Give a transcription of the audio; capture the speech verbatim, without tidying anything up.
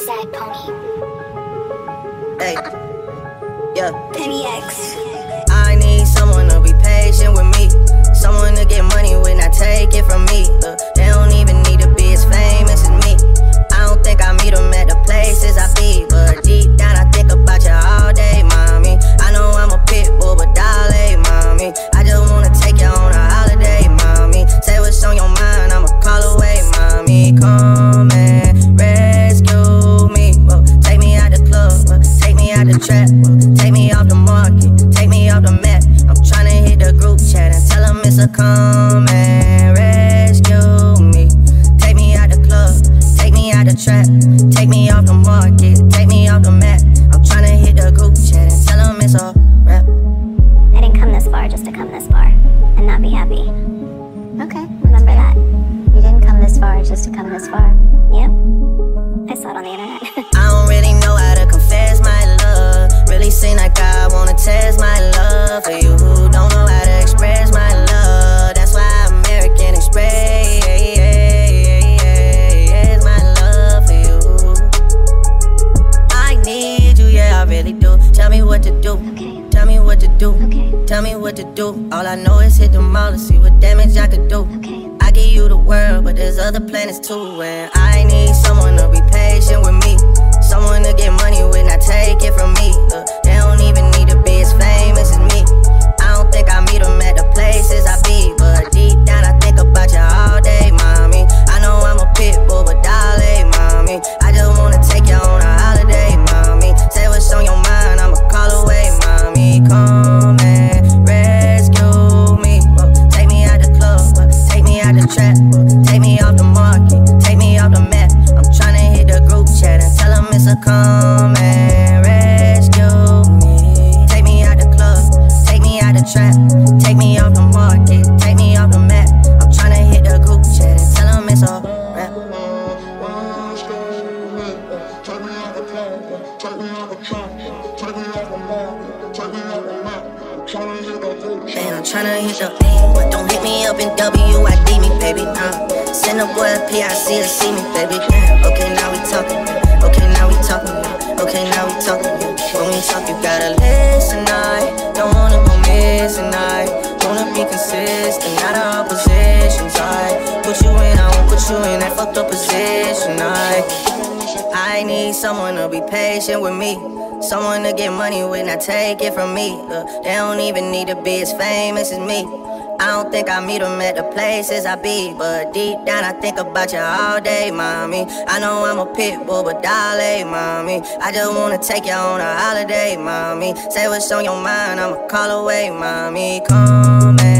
Sad Pony. Hey, yeah. Penny X. I need someone to be patient with me, someone to get money when I take it from me. Look, they don't even need to be as famous as me. I don't think I meet them at the places I be, but deep down I think about you all day, mommy. I know I'm a pit bull, but darling, mommy, I just wanna take you on a holiday, mommy. Say what's on your mind, I'ma call away, mommy. Come and rescue me. Whoa, take me out the club, whoa, take me out the trap, whoa, take me off the market, take me off the map. I'm tryna hit the group chat and tell them it's a come and rescue me. Take me out the club, take me out the trap, take me off the market, take me off the map. I'm tryna hit the group chat and tell them it's a rap. I didn't come this far just to come this far and not be happy. Okay, Remember that? you didn't come this far just to come this far. Yep. I saw it on the internet. I don't really know how to confess my love. Really seem like I wanna test my love for you who don't know how to express my love. That's why American Express my love for you. I need you, yeah, I really do. Tell me what to do. Okay. Tell me what to do. Okay. Tell me what to do. All I know is hit the mall to see what damage I could do. Okay. I give you the world, but there's other planets too. And I need someone to be patient with me, someone to get money when I take it from me. Uh, they don't even need to be as famous as me. I don't think I meet them at the places I be, but deep down I think about you all day, mommy. I know I'm a pit bull, but darling, mommy, I just wanna take you on a holiday, mommy. Say what's on your mind, I'ma call away, mommy. Come and rescue me. Whoa, take me out the club, whoa, take me out the trap, whoa, take me off the market, take me off the map. I'm tryna hit the group chat and tell them it's a come and rescue me. Take me out the club, take me out the trap, take me off the market, take me off the map. I'm tryna hit the group chat and tell them it's a rap. Take me out the club, take me out the trap, take me off the market, take me off the map. I'm tryna hit the group chat. Man, I'm tryna hit the but don't hit me up in W I D me, baby. Uh, send a boy a P I C to see me, baby. Uh, okay, now we talking. Okay, now we talking. Okay, now we talking. When we talk, you gotta listen. I don't wanna go missing. I wanna be consistent, not our oppositions. I put you in, I won't put you in that fucked up position. I I need someone to be patient with me, someone to get money when I take it from me. Uh, they don't even need to be as famous as me. I don't think I meet them at the places I be, but deep down I think about you all day, mommy. I know I'm a pit bull, but darling, mommy, I just wanna take you on a holiday, mommy. Say what's on your mind, I'ma call away, mommy. Come and